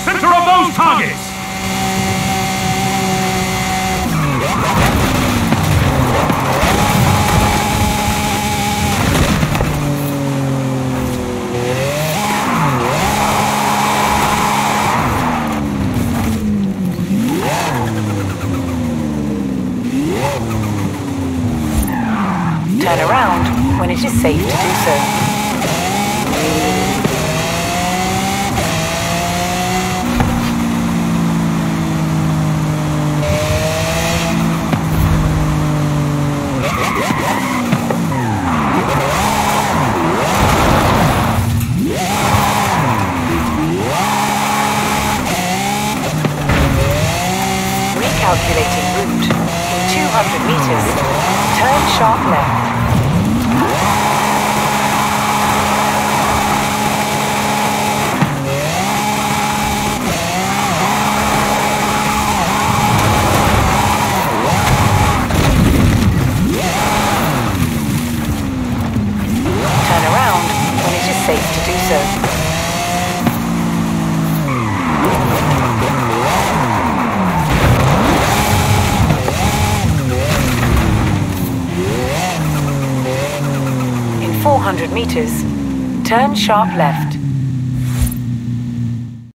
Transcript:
center of those targets! Turn around when it is safe to do so. Recalculating route. In 200 meters, turn sharp left. Turn around when it is safe to do so. In 400 meters, turn sharp left.